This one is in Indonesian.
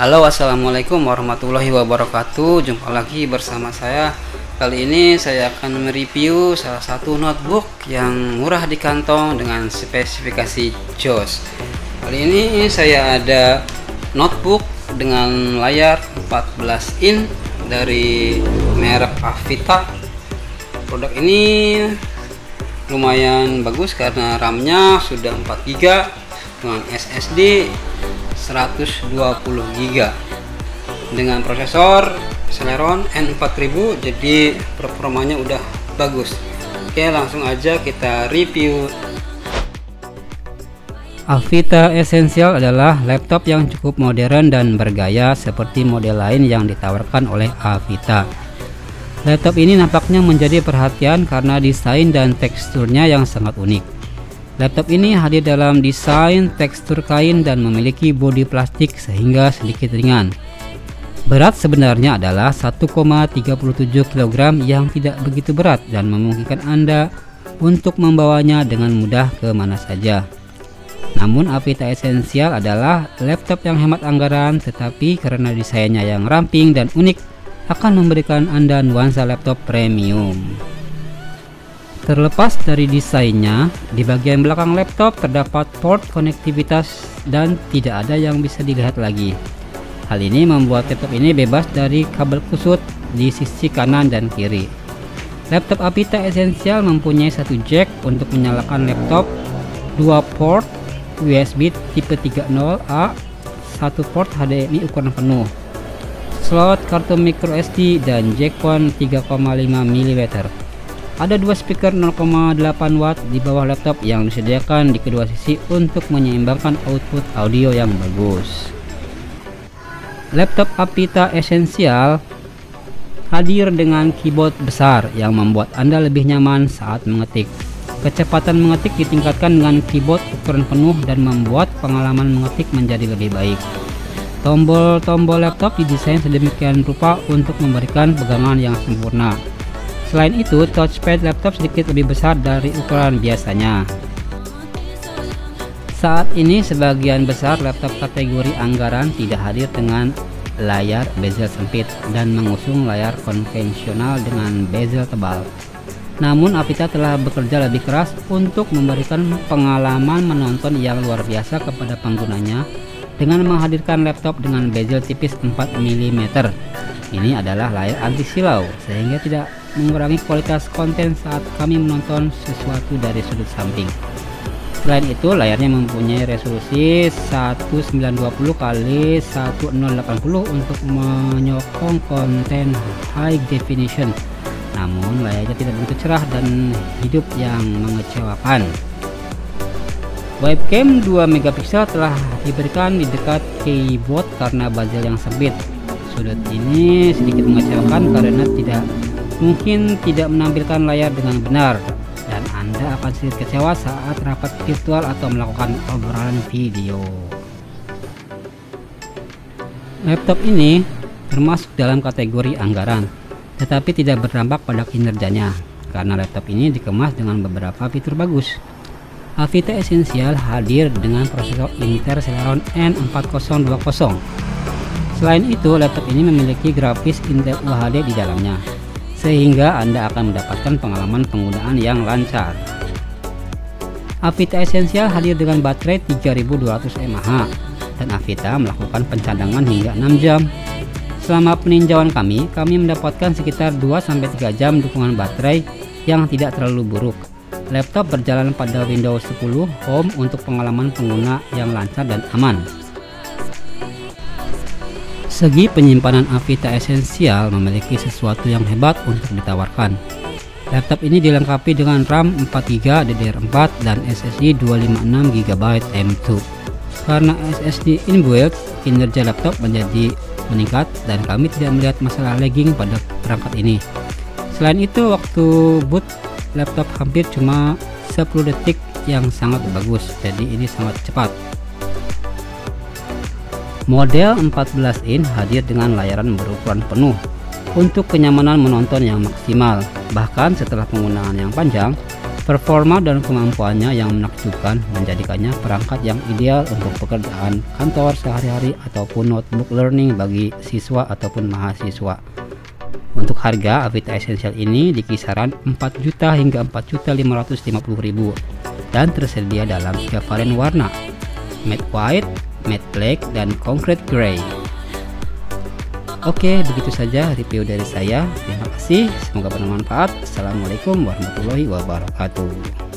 Halo, assalamualaikum warahmatullahi wabarakatuh. Jumpa lagi bersama saya. Kali ini saya akan mereview salah satu notebook yang murah di kantong dengan spesifikasi jos. Kali ini saya ada notebook dengan layar 14 in dari merek Avita. Produk ini lumayan bagus karena RAM-nya sudah 4 GB dengan SSD 120 GB dengan prosesor Celeron N4000, jadi performanya udah bagus. Oke, langsung aja kita review. Avita Essential adalah laptop yang cukup modern dan bergaya seperti model lain yang ditawarkan oleh Avita. Laptop ini nampaknya menjadi perhatian karena desain dan teksturnya yang sangat unik. Laptop ini hadir dalam desain tekstur kain dan memiliki bodi plastik sehingga sedikit ringan. Berat sebenarnya adalah 1,37 kg yang tidak begitu berat dan memungkinkan Anda untuk membawanya dengan mudah ke mana saja. Namun Avita Essential adalah laptop yang hemat anggaran, tetapi karena desainnya yang ramping dan unik akan memberikan Anda nuansa laptop premium. Terlepas dari desainnya, di bagian belakang laptop terdapat port konektivitas dan tidak ada yang bisa dilihat lagi. Hal ini membuat laptop ini bebas dari kabel kusut di sisi kanan dan kiri. Laptop Avita Essential mempunyai satu jack untuk menyalakan laptop, dua port USB tipe 3.0A, satu port HDMI ukuran penuh, slot kartu micro SD dan jack PON 3,5 mm. Ada dua speaker 0,8 watt di bawah laptop yang disediakan di kedua sisi untuk menyeimbangkan output audio yang bagus. Laptop Avita Essential hadir dengan keyboard besar yang membuat Anda lebih nyaman saat mengetik. Kecepatan mengetik ditingkatkan dengan keyboard ukuran penuh dan membuat pengalaman mengetik menjadi lebih baik. Tombol-tombol laptop didesain sedemikian rupa untuk memberikan pegangan yang sempurna. Selain itu, touchpad laptop sedikit lebih besar dari ukuran biasanya. Saat ini sebagian besar laptop kategori anggaran tidak hadir dengan layar bezel sempit dan mengusung layar konvensional dengan bezel tebal. Namun Avita telah bekerja lebih keras untuk memberikan pengalaman menonton yang luar biasa kepada penggunanya dengan menghadirkan laptop dengan bezel tipis 4 mm. Ini adalah layar anti silau sehingga tidak mengurangi kualitas konten saat kami menonton sesuatu dari sudut samping. Selain itu, layarnya mempunyai resolusi 1920 x 1080 untuk menyokong konten high definition. Namun layarnya tidak begitu cerah dan hidup yang mengecewakan. Webcam 2 megapiksel telah diberikan di dekat keyboard karena bezel yang sempit. Sudut ini sedikit mengecewakan karena mungkin tidak menampilkan layar dengan benar dan Anda akan sedikit kecewa saat rapat virtual atau melakukan obrolan video. Laptop ini termasuk dalam kategori anggaran, tetapi tidak berdampak pada kinerjanya karena laptop ini dikemas dengan beberapa fitur bagus. Avita Essential hadir dengan prosesor Intel Celeron N4020. Selain itu, laptop ini memiliki grafis Intel UHD di dalamnya, sehingga Anda akan mendapatkan pengalaman penggunaan yang lancar. Avita Essential hadir dengan baterai 3200 mAh dan Avita melakukan pencadangan hingga 6 jam. Selama peninjauan kami mendapatkan sekitar 2-3 jam dukungan baterai yang tidak terlalu buruk. Laptop berjalan pada Windows 10 Home untuk pengalaman pengguna yang lancar dan aman. Segi penyimpanan Avita Essential memiliki sesuatu yang hebat untuk ditawarkan. Laptop ini dilengkapi dengan RAM 4GB DDR4 dan SSD 256 GB M2. Karena SSD inbuilt, kinerja laptop menjadi meningkat dan kami tidak melihat masalah lagging pada perangkat ini. Selain itu, waktu boot laptop hampir cuma 10 detik yang sangat bagus, jadi ini sangat cepat. Model 14 in hadir dengan layaran berukuran penuh untuk kenyamanan menonton yang maksimal. Bahkan setelah penggunaan yang panjang, Performa dan kemampuannya yang menakjubkan menjadikannya perangkat yang ideal untuk pekerjaan kantor sehari-hari ataupun notebook learning bagi siswa ataupun mahasiswa. Untuk harga Avita Essential ini di kisaran 4 juta hingga 4.550.000 dan tersedia dalam 3 varian warna, matte white, matte black, dan concrete gray. Oke, begitu saja review dari saya. Terima kasih, semoga bermanfaat. Assalamualaikum warahmatullahi wabarakatuh.